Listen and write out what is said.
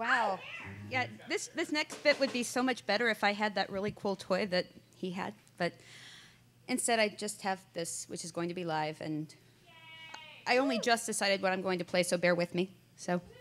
wow. Yeah, this next bit would be so much better if I had that really cool toy that he had, but instead I just have this, which is going to be live, and I only just decided what I'm going to play, so bear with me. So.